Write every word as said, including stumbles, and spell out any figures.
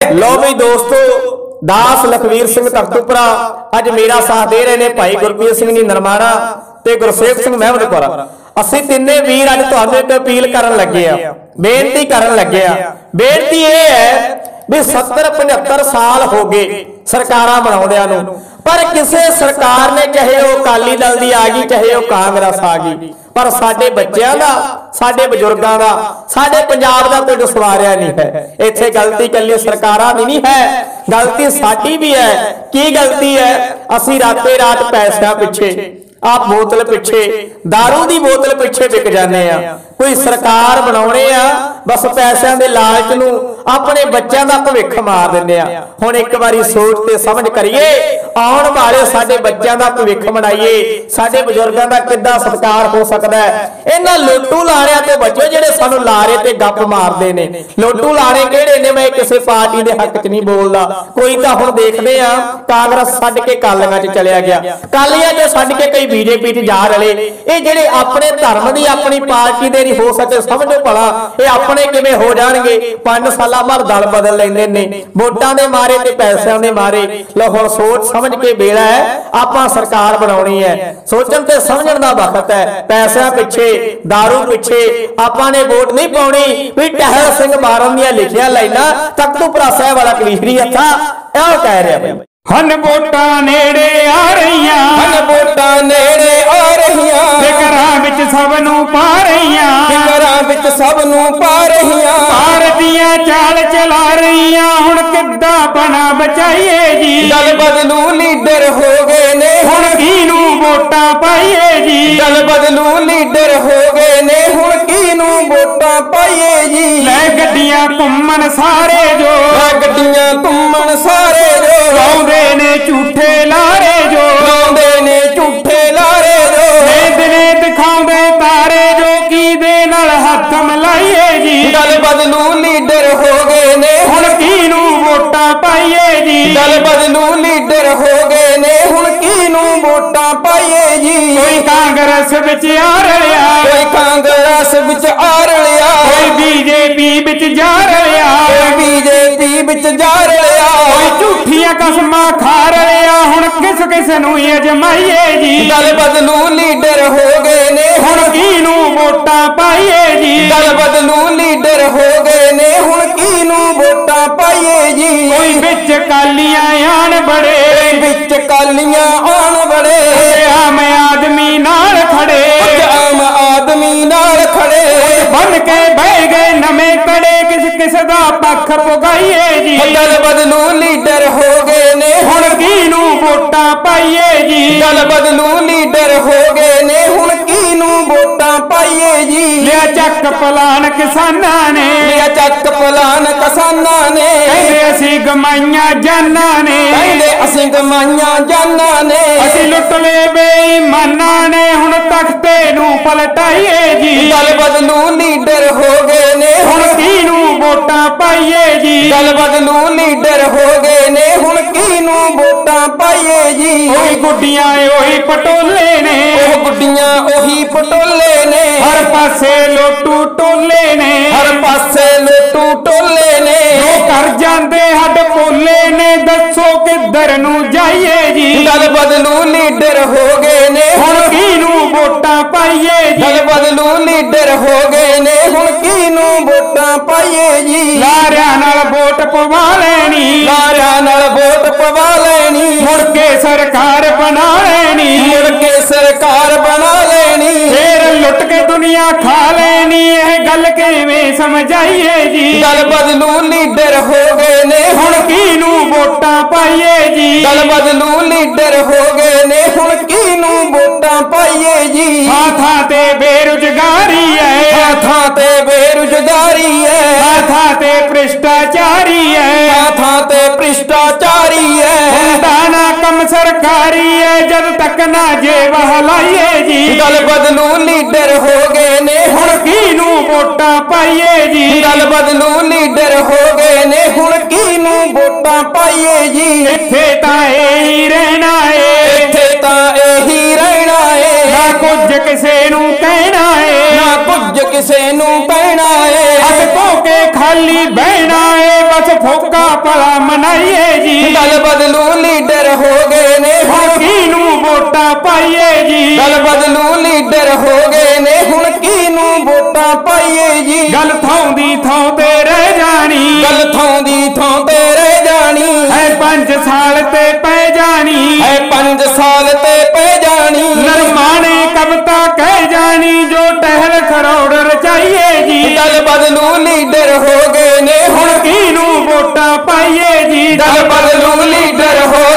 लो भी दोस्तों दास लखवीर सिंह तख्तूपुरा अज मेरा साथ दे रहे हैं भाई गुरप्रीत सिंह जी नरमाणा ते गुरसेवक सिंह महमदपुरा। असीं तिन्ने वीर अज तुहानूं एक अपील करन लगे आ, बेनती करन लगे आ। बेनती ये है भी सत्तर पचहत्तर साल हो गए सरकारां बनाउंदिआं नूं, पर किसी सरकार ने चाहे वो अकाली दल दी आ गई चाहे वो कांग्रेस आ गई, पर साडे बच्चों का साडे बजुर्गों का साडे पंजाब का कोई सवारिया नहीं है। इत्थे गलती कल्ली सरकारां दी नहीं है, गलती साडी भी है। की गलती है? असीं राते रात पैसों पिछे आप बोतल पिछे दारू की बोतल पिछे विक जाने आ। कोई सरकार बनाने आ बस पैसों के लालच नूं अपने बच्चों का भविख मार दिंदे आ। हुण एक बारी सोच ते समझ करिए, आउण वाले साडे बच्चों का भविख बनाइए, साडे बजुर्गों का किद्दां सत्कार हो सकता है। इन्हां लोटू लाणिआं तो बचो जिहड़े सानूं लारे ते गप मारदे ने। लोटू लाणे किहड़े ने? मैं किसी पार्टी के हक च नहीं बोलदा, कोई तां हुण देखदे आ कांग्रेस छड्ड के कालियां च चलिया गया, कालियां च छड्ड के कई बीजेपी च जा रले। ये जिहड़े अपने धर्म की अपनी पार्टी दे हो सके समझो भला ये अपने किवें हो जाणगे? पांच साल बाद दल बदल लैंदे ने वोटां दे मारे ते पैसों दे मारे। लो हुण सोच समझ के बेड़ा है, आपां सरकार बनाउणी है, सोचण ते समझण दा वक्त है। पैसों पिछे दारू पिछे आपां ने वोट नहीं पाउणी। भी टहल सिंह मारन दियां लिखियां लाइनां तख्तूपुरा साहिब वाला कलीसरी हथा इह कह रहा है हन वोटां नेड़े आ रहीआं, हन वोटां नेड़े आ रहीआं, ते घरां विच सब नूं पा रहीआं, ते घरां विच सब नूं पा रहीआं। पार्टियां चाल चला रहीआं, हुण किद्दां बना बचाईए जी। दल बदलू लीडर हो गए ने, हुण किहनूं वोटां पाईए जी। दल बदलू लीडर हो गए ने, हुण किहनूं वोटां पाईए जी। लै गड्डियां घुम्मण सारे जो, लै गड्डियां घुम्मण सारे जो, लाउंदे ने झूठे लारे जो, लाउंदे ने झूठे लारे जो। नेद ने दिखाउंदे तारे जो, की दे नाल हत्थ मिलाईए जी। दल बदलू लीडर हो गए ने, हुण किहनूं वोटां पाईए जी। दल बदलू लीडर हो गए ने, हुण किहनूं वोटां पाईए जी। कोई कांग्रेस विच आ रलिया, कोई कांग्रेस विच आ रलिया, कोई बीजेपी विच जा रलिया, कोई बीजेपी विच जा रलिया, कोई झूठियां कसमां खा रलिया, हुण किस किस नूं अजमाईए जी। दल बदलू लीडर हो गए ने, हुण किहनूं वोटां पाईए जी। दल बदलू लीडर हो गए ने, हुण किहनूं वोटां पाईए जी। कोई विच कालियां आण बड़े, विच कालियां आण बड़े, आम आदमी नाल खड़े, आम आदमी नाल खड़े, बन के बह गए नਵੇਂ कड़े, किस किस दा पक्ष पुगाईए जी। दल बदलू लीडर हो गए ने, हुण किहनूं वोटां पाईए जी। दल बदलू लीडर हो गए ने, हुण किहनूं वोटां पाईए जी। लिया चक पलान किसानां ने, लिया चक पलान किसानां ने, कहंदे असीं गमाईਆਂ जानां ने, कहंदे असीं गमाईਆਂ जानां ने, असीं लुੱਟ लए बेईमानां ने, हुण तख्ते नूं पलटाईए जी। दल बदलू लीडर हो गए ने, हुण किहनूं वोटां पाईए जी। दल बदलू लीडर हो गए ने, हुण किहनूं वोटां पाईए जी। ओही गुड्डियां ओही पटोले ने, ओह गुड्डियां ओही पटोले ने, हर पासे लोटू टोले ने, हर पासे लोटू टोले ने, जो कर जांदे हड पोले ने, दसो किधर नूं जाईए जी। दल बदलू लीडर हो गए ने, हुण किहनूं वोटां पाईए जी। दल बदलू लीडर हो गए ने, हुण किहनूं वोटां पाईए जी। लारियां नाल वोट पवा लैनी, लारियां नाल वोट पवा लैनी, मुड़ के सरकार बना लैनी, मुड़ के सरकार बना लैनी, फिर लुट के दुनिया खा लैनी। यह गल किवें समझाईए जी। दल बदलू लीडर हो गए ने, हुण किहनूं वोटां पाईए जी। दल बदलू लीडर हो गए ने, हुण किहनूं वोटां पाईए जी। थां थां ते बेरोजगारी है, थां थां ते बेरोजगारी है, थां थां ते भ्रिष्टाचारी है, थां थां ते भ्रिष्टाचारी है, हुंदा ना कम सरकारी है, जद तक ना जेब हलाईए जी। दल बदलू लीडर हो गए ने, हुण किहनूं वोटां पाईए जी। दल बदलू लीडर हो गए ने, हुण किहनूं वोटां पाईए जी। इत्थे तां एही रहना है, इत्थे तां एही रहना है, ना कुछ किसे नूं कहना है, ना कुछ किसे नूं कहना है, हथ धो के खाली बहना है, बस ਫੋਕਾ ਭਲਾ ਮਨਾਈਏ ਜੀ ਗੱਲ ਬਦਲੂ ਲੀਡਰ ਹੋ ਗਏ ਨੇ ਹੁਣ ਕਿਹਨੂੰ ਵੋਟਾਂ ਪਾਈਏ ਜੀ ਗੱਲ ਬਦਲੂ ਲੀਡਰ ਹੋ ਗਏ ਨੇ ਹੁਣ ਕਿਹਨੂੰ ਵੋਟਾਂ ਪਾਈਏ ਜੀ ਗੱਲ ਥਾਂ ਦੀ ਥਾਂ ਤੇ ਰਹਿ ਜਾਣੀ ਗੱਲ ਥਾਂ ਦੀ ਥਾਂ ਤੇ ਰਹਿ ਜਾਣੀ ਹੈ ਪੰਜ ਸਾਲ ਤੇ ਪੈ ਜਾਣੀ ਹੈ ਪੰਜ ਸਾਲ ਤੇ ਪੈ ਜਾਣੀ ਨਰਮਾਣੇ ਕਵਿਤਾ ਕਹਿ ਜਾਣੀ ਜੋ ਟਹਿਲ ਖਰੋੜ ਰਚਾਈਏ ਜੀ ਗੱਲ ਬਦਲੂ ਲੀਡਰ ਹੋ ਗਏ ਨੇ ਹੁਣ ਕਿਹਨੂੰ ਵੋਟਾਂ ਪਾਈਏ ਜੀ ਗੱਲ ਬਦਲੂ ਲੀਡਰ ਹੋ